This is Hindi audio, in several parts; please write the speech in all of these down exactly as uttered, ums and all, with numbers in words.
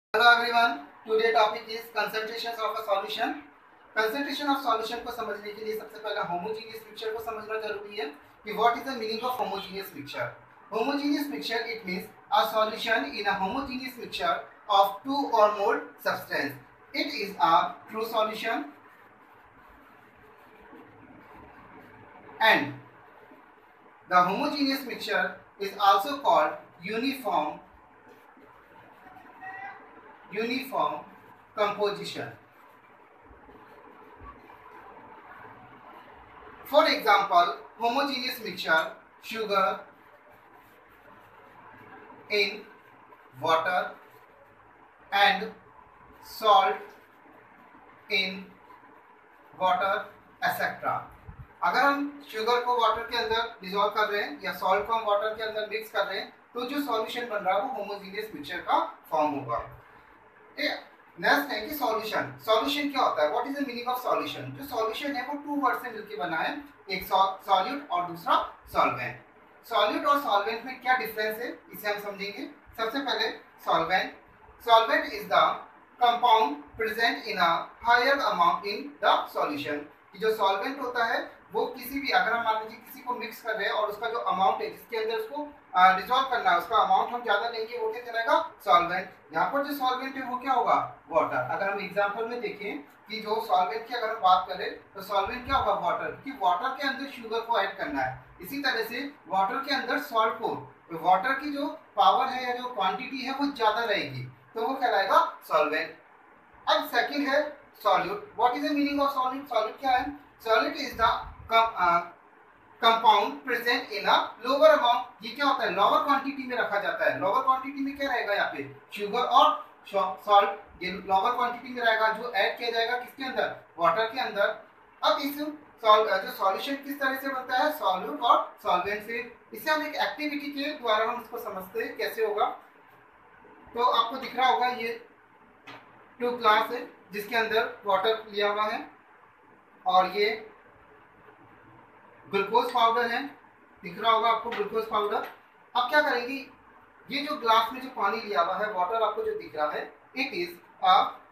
Hello everyone. Today topic is concentrations of a solution. Concentration of solution को समझने के लिए सबसे पहले homogeneous mixture को समझना जरूरी है कि what is the meaning of homogeneous mixture. Homogeneous mixture it means a solution in a homogeneous mixture of two or more substance. It is a true solution and the homogeneous mixture is also called uniform uniform composition. For example, homogeneous mixture sugar in water and salt in water et cetera. अगर हम शुगर को वाटर के अंदर डिसॉल्व कर रहे हैं या सॉल्ट को हम वाटर के अंदर मिक्स कर रहे हैं तो जो सॉल्यूशन बन रहा है वो होमोजेनियस मिक्सचर का फॉर्म होगा। नेक्स्ट है कि सॉल्यूशन। सॉल्यूशन क्या होता है? What is the meaning of solution? जो सॉल्यूशन है वो टू वर्ड से मिलकर बना है, एक सॉल्यूट और दूसरा सॉल्वेंट। सॉल्यूट और सॉल्वेंट में क्या डिफरेंस है इसे हम समझेंगे। सबसे पहले solvent. Solvent is the compound present in a higher amount in the solution. जो सॉल्वेंट होता है वो किसी भी, अगर हम मान लीजिए किसी को मिक्स कर रहे हैं और उसका जो अमाउंट है जिसके अंदर उसको डिसॉल्व करना है उसका अमाउंट हम ज्यादा लेंगे, वो क्या कहलाएगा? सॉल्वेंट। यहाँ पर जो सॉल्वेंट है वो क्या होगा? वाटर। अगर हम एग्जांपल में देखें कि जो सॉल्वेंट की अगर हम बात करें तो सॉल्वेंट क्या होगा? वाटर। क्योंकि वाटर के अंदर शुगर को ऐड करना है, इसी तरह से वाटर के अंदर सॉल्ट को, तो वाटर की जो पावर है या जो क्वांटिटी है वो ज्यादा रहेगी तो वो कहलाएगा सॉल्वेंट। अब सेकंड है solute. What is the meaning of solute? Solute क्या है? Solute is the compound present in a lower amount. ये क्या होता है? लोअर क्वांटिटी में रखा जाता है। लोअर क्वांटिटी में क्या रहेगा? यहाँ पे शुगर और सॉल्ट, ये लोअर क्वांटिटी में रहेगा जो ऐड किया जाएगा किसके अंदर? वाटर के अंदर। अब इस जो सॉल्यूशन किस तरह से बनता है? सॉल्यूट और सॉल्वेंट से। इसे हम एक एक्टिविटी के द्वारा हम इसको समझते हैं कैसे होगा। तो आपको दिख रहा होगा ये टू ग्लास है जिसके अंदर वाटर लिया हुआ है और ये ग्लूकोज पाउडर है, दिख रहा होगा आपको ग्लूकोज पाउडर। अब क्या करेंगे, ये जो ग्लास में जो पानी लिया हुआ है, वाटर आपको जो दिख रहा है, इट इज अ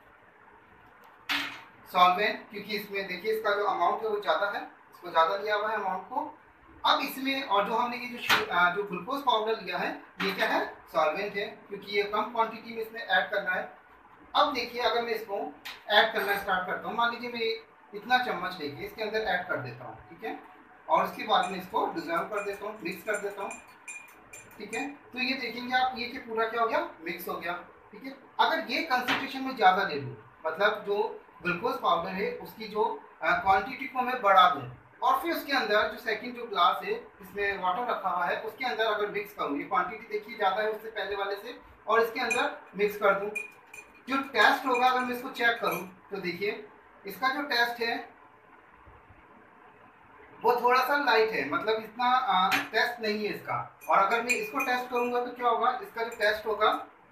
सॉल्वेंट, क्योंकि इसमें देखिए इसका जो अमाउंट है वो ज्यादा है, इसको ज्यादा लिया हुआ है अमाउंट को। अब इसमें और जो हमने ये जो जो ग्लूकोज पाउडर लिया है ये क्या है? सॉल्वेंट है, क्योंकि ये कम क्वांटिटी में इसमें ऐड करना है। अब देखिए अगर मैं इसको ऐड करना स्टार्ट करता हूँ, मान लीजिए मैं इतना चम्मच लेके इसके अंदर ऐड कर देता हूँ, ठीक है, और उसके बाद में इसको डिजॉल्व कर देता हूँ, मिक्स कर देता हूँ, ठीक है। तो ये देखेंगे आप, ये कि पूरा क्या हो गया? मिक्स हो गया, ठीक है। अगर ये कंसंट्रेशन में ज्यादा ले लूँ, मतलब जो ग्लूकोज पाउडर है उसकी जो क्वांटिटी को मैं बढ़ा दूँ और फिर उसके अंदर जो सेकंड जो ग्लास है इसमें वाटर रखा हुआ है उसके अंदर अगर मिक्स करूँ, ये क्वांटिटी देखिए ज्यादा है उससे पहले वाले से, और इसके अंदर मिक्स कर दूँ, जो टेस्ट होगा अगर मैं इसको चेक करूँ तो देखिए इसका जो टेस्ट है वो थोड़ा सा लाइट है, मतलब इतना आ, टेस्ट नहीं है इसका। और अगर मैं इसको टेस्ट करूंगा तो क्या होगा? इसका जो टेस्ट होगा,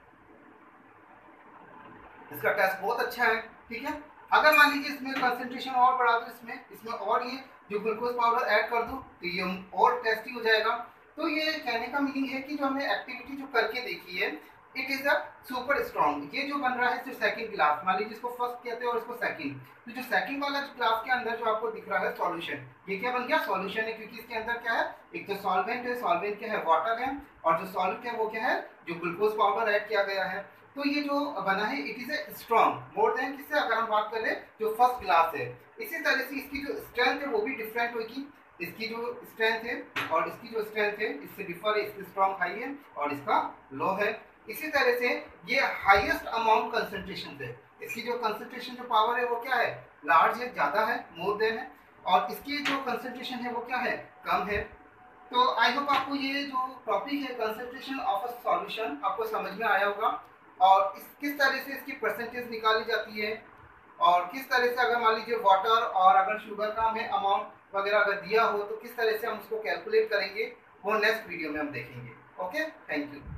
इसका टेस्ट बहुत अच्छा है, ठीक है। अगर मान लीजिए इसमें कंसंट्रेशन और बढ़ा दूं, इसमें इसमें और ये जो ग्लूकोज पाउडर ऐड कर दूं तो ये और टेस्टी हो जाएगा। तो ये कहने का मीनिंग है कि जो हमने एक्टिविटी जो करके देखी है, it is a super strong. ये जो बन रहा है जो सेकंड ग्लास, मान लीजिए इसको फर्स्ट कहते हैं और इसको सेकंड, तो जो सेकंड वाला ग्लास के अंदर जो आपको दिख रहा है सॉल्यूशन, ये क्या बन गया? सॉल्यूशन है, क्योंकि इसके अंदर क्या है? एक तो सॉल्वेंट है, सॉल्वेंट क्या है? वाटर है, और जो सॉल्यूट है वो क्या है? जो ग्लूकोज पाउडर ऐड किया गया है। तो ये जो बना है it is a strong more than किससे? अगर हम बात करें जो फर्स्ट ग्लास है। इसी तरह से इसकी जो स्ट्रेंथ है वो भी डिफरेंट होगी। इसकी जो स्ट्रेंथ है और इसकी जो स्ट्रेंथ है इससे डिफर है, इसकी स्ट्रॉन्ग हाई है और इसका लो है। इसी तरह से ये हाईएस्ट अमाउंट कंसंट्रेशन है, इसकी जो कंसंट्रेशन जो पावर है वो क्या है? लार्ज है, ज्यादा है, मोर देन है, और इसकी जो कंसंट्रेशन है वो क्या है? कम है। तो आई होप आपको ये जो टॉपिक है कंसंट्रेशन ऑफ अ सॉल्यूशन आपको समझ में आया होगा, और इस किस तरह से इसकी परसेंटेज निकाली जाती है, और किस तरह से अगर मान लीजिए वाटर और अगर शुगर का हमें अमाउंट वगैरह अगर दिया हो तो किस तरह से हम उसको कैलकुलेट करेंगे, वो नेक्स्ट वीडियो में हम देखेंगे। Okay, thank you.